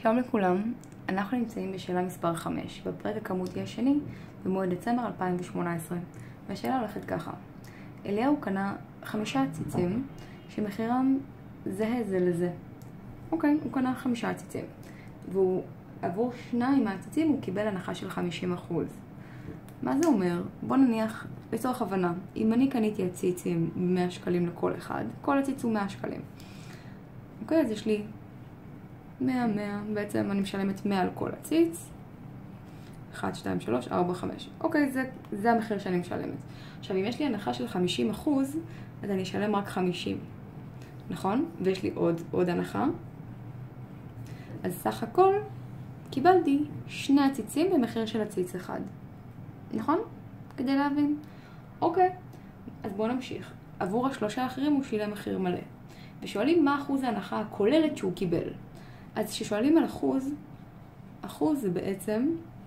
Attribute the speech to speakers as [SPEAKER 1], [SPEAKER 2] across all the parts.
[SPEAKER 1] שלום לכולם, אנחנו נמצאים בשאלה מספר 5, בפרק הכמותי השני, במועד דצמבר 2018. והשאלה הולכת ככה. אליהו קנה 5 עציצים שמחירם זהה זה לזה. אוקיי, הוא קנה 5 עציצים. והוא עבור 2 מהעציצים הוא קיבל הנחה של 50%. מה זה אומר? בוא נניח, לצורך הבנה, אם אני קניתי עציצים 100 שקלים לכל אחד, כל עציץ הוא 100 שקלים. אוקיי, אז יש לי 100, בעצם אני משלמת 100 על כל עציץ. 1, 2, 3, 4, 5. אוקיי, זה המחיר שאני משלמת. עכשיו, אם יש לי הנחה של 50%, אז אני אשלם רק 50. נכון? ויש לי עוד הנחה. אז סך הכל קיבלתי 2 עציצים במחיר של עציץ אחד. נכון? כדי להבין. אוקיי, אז בואו נמשיך. עבור ה3 האחרים הוא שילם מחיר מלא. ושואלים מה אחוז ההנחה הכוללת שהוא קיבל. אז כששואלים על אחוז זה בעצם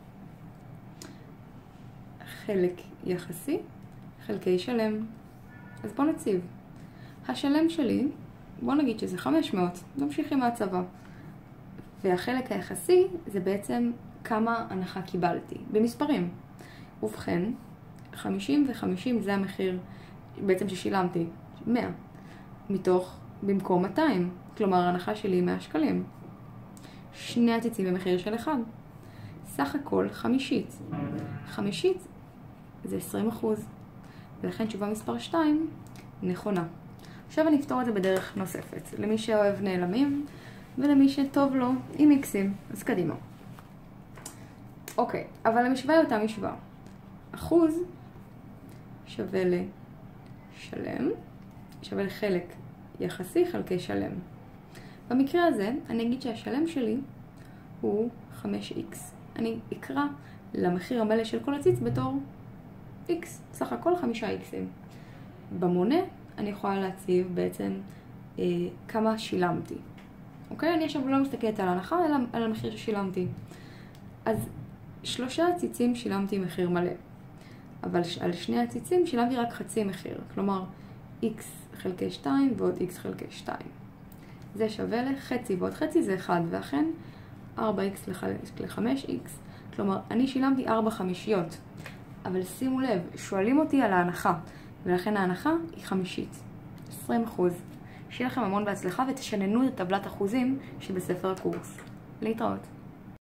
[SPEAKER 1] חלק יחסי חלקי שלם. אז בוא נציב. השלם שלי, בוא נגיד שזה 500, נמשיך עם ההצבה. והחלק היחסי זה בעצם כמה הנחה קיבלתי, במספרים. ובכן, 50 ו-50 זה המחיר בעצם ששילמתי, 100, במקום 200, כלומר ההנחה שלי 100 שקלים. 2 עציצים במחיר של 1. סך הכל 50. 50 זה 20%. ולכן תשובה מספר 2 נכונה. עכשיו אני אפתור את זה בדרך נוספת. למי שאוהב נעלמים ולמי שטוב לו עם איקסים. אז קדימה. אוקיי, אבל המשוואה היא אותה משוואה. אחוז שווה לשלם, שווה לחלק יחסי חלקי שלם. במקרה הזה, אני אגיד שהשלם שלי הוא 5x. אני אקרא למחיר המלא של כל עציץ בתור x, סך הכל 5x. במונה אני יכולה להציב בעצם כמה שילמתי. אוקיי? אני עכשיו לא מסתכלת על ההנחה, אלא על המחיר ששילמתי. אז 3 עציצים שילמתי מחיר מלא. אבל על 2 עציצים שילמתי רק חצי מחיר. כלומר, x חלקי 2 ועוד x חלקי 2. זה שווה לחצי, ועוד חצי זה 1, ואכן 4x ל-5x. כלומר, אני שילמתי 4 חמישיות. אבל שימו לב, שואלים אותי על ההנחה, ולכן ההנחה היא 50%. 20%. שיהיה לכם המון בהצלחה ותשננו את טבלת אחוזים שבספר הקורס. להתראות.